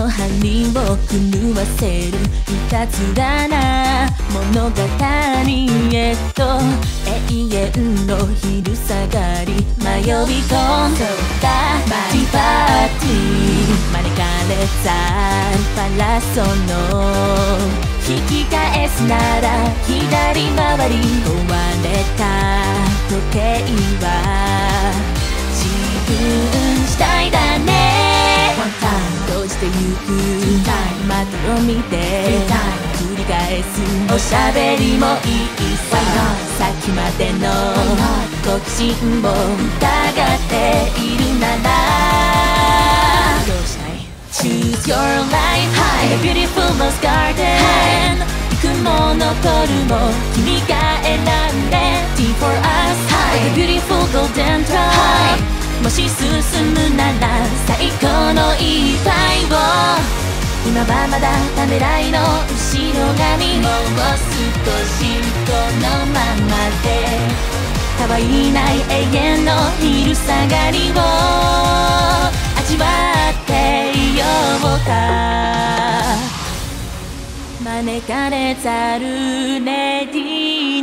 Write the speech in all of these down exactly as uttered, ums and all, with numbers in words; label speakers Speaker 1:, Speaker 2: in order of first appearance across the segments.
Speaker 1: の針を狂わせるいたずらな物語へと永遠の昼下がり迷い込んだティーパーティー招かれたパラソの引き返すなら左回り壊れた時計は自分次第だね閉じてゆく窓を見て繰り返すおしゃべりもいいささっきまでの好奇心を疑っているならどうしたい Choose your life in a beautiful rose garden 行くも残るも君が選んで Tea for us like a beautiful golden drop もし進むなら最高の一杯を今はまだためらいの後ろ髪もう少しこのままでたわいない永遠の昼下がりを味わっていようか招かれざるレディ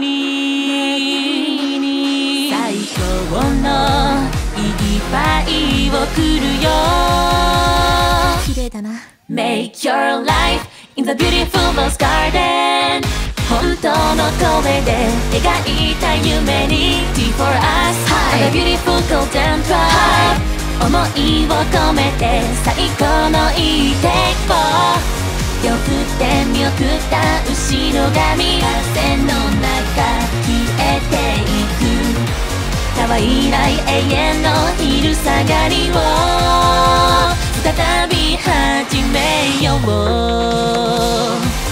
Speaker 1: に最高の一杯を来るよ綺麗だな Make your life in the beautiful rose garden 本当の声で描いた夢に Tea for us and the beautiful golden drop 思いを込めて最高の一滴をよくって見送った後ろ髪汗の中消えていくたわいない永遠の昼下がりを再び始めよう